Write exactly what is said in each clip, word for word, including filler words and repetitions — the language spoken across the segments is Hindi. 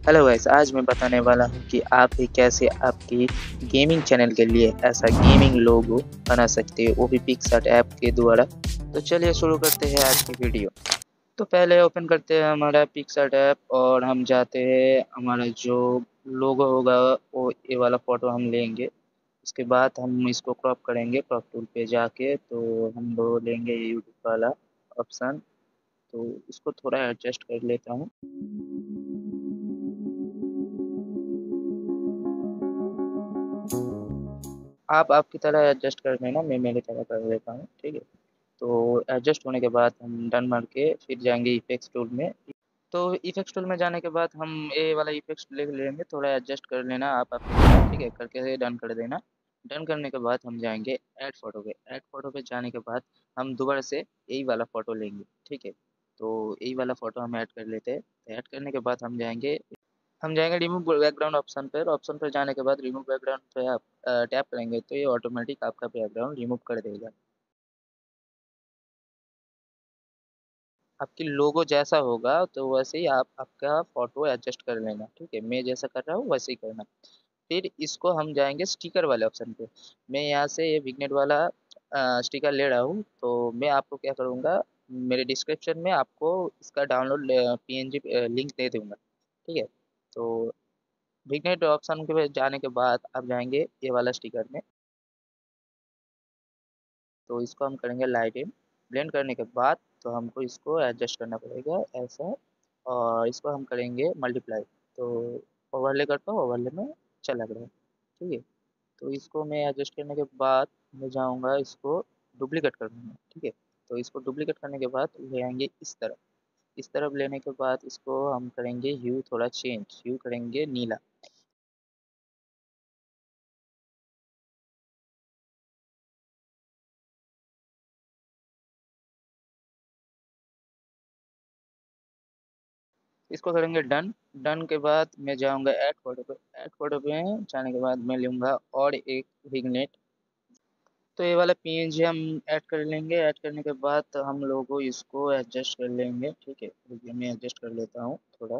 हेलो गाइस, आज मैं बताने वाला हूँ कि आप भी कैसे आपकी गेमिंग चैनल के लिए ऐसा गेमिंग लोगो बना सकते हो, वो भी पिक्सआर्ट ऐप के द्वारा। तो चलिए शुरू करते हैं आज की वीडियो। तो पहले ओपन करते हैं हमारा पिक्सआर्ट ऐप और हम जाते हैं, हमारा जो लोगो होगा वो ये वाला फ़ोटो हम लेंगे। उसके बाद हम इसको क्रॉप करेंगे, क्रॉप टूल पे जाके तो हम लोग लेंगे यूट्यूब वाला ऑप्शन। तो इसको थोड़ा एडजस्ट कर लेता हूँ। आप आपकी तरह एडजस्ट कर लेना, मैं मेरी तरह कर लेता हूँ, ठीक है। तो एडजस्ट होने के बाद हम डन मार के फिर जाएंगे इफेक्ट्स टूल में। तो इफेक्ट्स टूल में जाने के बाद हम ये वाला इफेक्ट्स ले लेंगे, थोड़ा एडजस्ट कर लेना आप आपकी तरह, ठीक है, करके डन कर देना। डन करने के बाद हम जाएंगे ऐड फोटो पे। ऐड फोटो पे जाने के बाद हम दोबारा से यही वाला फ़ोटो लेंगे, ठीक है। तो यही वाला फ़ोटो हम ऐड कर लेते हैं। तो ऐड करने के बाद हम जाएंगे हम जाएंगे रिमूव बैकग्राउंड ऑप्शन पर। ऑप्शन पर जाने के बाद रिमूव बैकग्राउंड पे आप टैप करेंगे तो ये ऑटोमेटिक आपका बैकग्राउंड रिमूव कर देगा। आपकी लोगो जैसा होगा तो वैसे ही आप आपका फ़ोटो एडजस्ट कर लेना, ठीक है। मैं जैसा कर रहा हूँ वैसे ही करना। फिर इसको हम जाएंगे स्टिकर वाले ऑप्शन पे। मैं यहाँ से ये विग्नेट वाला स्टिकर ले रहा हूँ, तो मैं आपको क्या करूँगा, मेरे डिस्क्रिप्शन में आपको इसका डाउनलोड पीएनजी लिंक दे दूँगा, ठीक है। तो विग्नेट ऑप्शन के जाने के बाद आप जाएंगे ये वाला स्टिकर में। तो इसको हम करेंगे लाइट इन। ब्लेंड करने के बाद तो हमको इसको एडजस्ट करना पड़ेगा ऐसा, और इसको हम करेंगे मल्टीप्लाई। तो ओवरले करता हूँ, ओवरले में चला गया, ठीक है। तो इसको मैं एडजस्ट करने के बाद मैं जाऊँगा इसको डुप्लीकेट करने, ठीक है। तो इसको डुप्लीकेट करने के बाद ले आएंगे इस तरफ। इस तरफ लेने के बाद इसको हम करेंगे ह्यू थोड़ा चेंज, ह्यू करेंगे नीला। इसको करेंगे डन। डन के बाद मैं जाऊंगा ऐड फोटो पे। ऐड फोटो पे जाने के बाद मैं लूँगा और एक विग्नेट। तो ये वाला पीएनजी हम ऐड कर लेंगे। ऐड करने के बाद तो हम लोगों इसको एडजस्ट कर लेंगे, ठीक है। रुकिए मैं एडजस्ट कर लेता हूँ थोड़ा।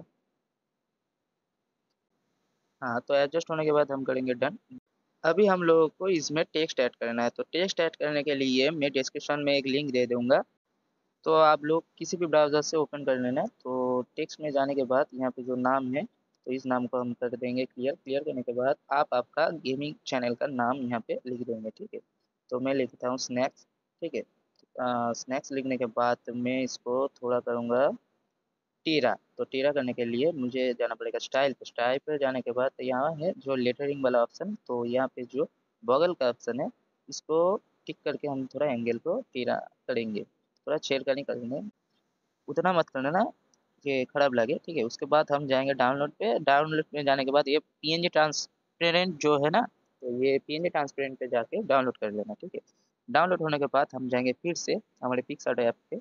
हाँ, तो एडजस्ट होने के बाद हम करेंगे डन। अभी हम लोगों को इसमें टेक्स्ट ऐड करना है। तो टेक्स्ट ऐड करने के लिए मैं डिस्क्रिप्शन में एक लिंक दे दूंगा, तो आप लोग किसी भी ब्राउज़र से ओपन कर लेना। तो टेक्स्ट में जाने के बाद यहाँ पे जो नाम है, तो इस नाम को हम कर देंगे क्लियर। क्लियर करने के बाद आप आपका गेमिंग चैनल का नाम यहाँ पे लिख देंगे, ठीक है। तो मैं लिखता हूँ स्नैक्स, ठीक है। स्नैक्स लिखने के बाद मैं इसको थोड़ा करूँगा टीरा। तो टीरा करने के लिए मुझे जाना पड़ेगा स्टाइल पे। स्टाइल पे जाने के बाद यहाँ है जो लेटरिंग वाला ऑप्शन, तो यहाँ पे जो बगल का ऑप्शन है इसको टिक करके हम थोड़ा एंगल को टीरा करेंगे, थोड़ा छेड़ का नहीं करेंगे, उतना मत करना ना कि खराब लगे, ठीक है। उसके बाद हम जाएंगे डाउनलोड पे। डाउनलोड पे जाने के बाद ये पीएनजी ट्रांसपेरेंट जो है ना, तो ये पीएनजी ट्रांसपेरेंट पे जाके डाउनलोड कर लेना, ठीक है। डाउनलोड होने के बाद हम जाएंगे फिर से हमारे पिक्सआर्ट ऐप पे।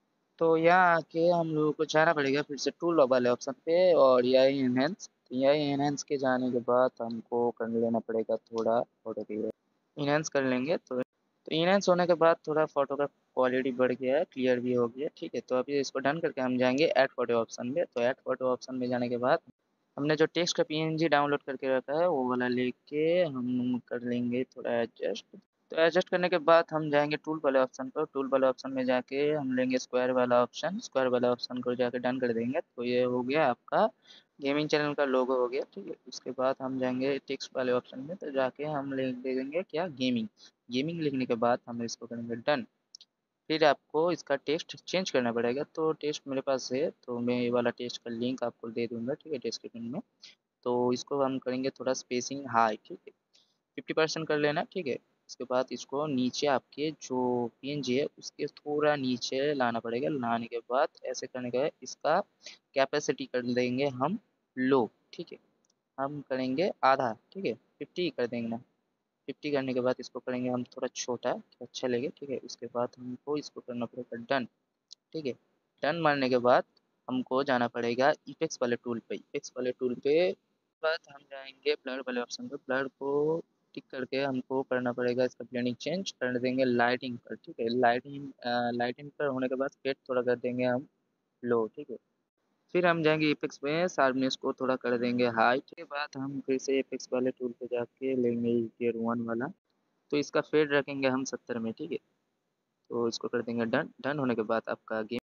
तो यहाँ आके हम लोगों को जाना पड़ेगा फिर से टूल वाले ऑप्शन पे और यही इनहेंस। तो यही इनहेंस के जाने के बाद हमको कर लेना पड़ेगा थोड़ा फोटो की इनहेंस कर लेंगे। तो तो इनहेंस होने के बाद थोड़ा फोटो का क्वालिटी बढ़ गया है, क्लियर भी हो गया, ठीक है। तो अभी इसको डन करके हम जाएंगे ऐड फोटो ऑप्शन में। तो ऐड फोटो ऑप्शन में जाने के बाद हमने जो टेक्स्ट का पीएनजी डाउनलोड करके रखा है वो वाला लेके हम कर लेंगे थोड़ा एडजस्ट। तो एडजस्ट करने के बाद हम जाएंगे टूल वाले ऑप्शन पर। टूल वाले ऑप्शन में जाके हम लेंगे स्क्वायर वाला ऑप्शन। स्क्वायर वाला ऑप्शन को जाके डन कर देंगे। तो ये हो गया आपका गेमिंग चैनल का लोगो हो गया, ठीक है। उसके बाद हम जाएंगे टेक्स्ट वाले ऑप्शन में, तो जाके हम लिख देंगे क्या गेमिंग। गेमिंग लिखने के बाद हम इसको करेंगे डन। फिर आपको इसका टेक्स्ट चेंज करना पड़ेगा। तो टेक्स्ट मेरे पास है, तो मैं ये वाला टेक्स्ट का लिंक आपको दे दूंगा, ठीक है, डिस्क्रिप्शन में। तो इसको हम करेंगे थोड़ा स्पेसिंग हाई, ठीक है, फिफ्टी परसेंट कर लेना, ठीक है। उसके बाद इसको नीचे आपके जो पीएनजी है उसके थोड़ा नीचे लाना पड़ेगा। लाने के बाद ऐसे करने के बाद इसका कैपेसिटी कर देंगे हम लो, ठीक है। हम करेंगे आधा, ठीक है, फिफ्टी कर देंगे ना। फिफ्टी करने के बाद इसको करेंगे हम थोड़ा छोटा कि अच्छा लगे, ठीक है। उसके बाद हमको इसको करना पड़ेगा डन, ठीक है। डन मारने के बाद हमको जाना पड़ेगा इफेक्ट्स वाले टूल पे। इफेक्ट्स वाले टूल पे बाद हम जाएंगे ब्लर वाले ऑप्शन पे। ब्लर को टिक करके हमको करना पड़ेगा इसका ब्लेंडिंग चेंज कर देंगे लाइटिंग पर, ठीक है। लाइटिंग लाइटिंग पर होने के बाद फिर थोड़ा कर देंगे हम लो, ठीक है। फिर हम जाएँगे इफेक्ट्स में, शार्पनेस को थोड़ा कर देंगे हाई। उसके बाद हम फिर से इफेक्ट्स वाले टूल पे जाके लेंगे गियर वन वाला, तो इसका फेड रखेंगे हम सत्तर में, ठीक है? तो इसको कर देंगे डन। डन होने के बाद आपका गेम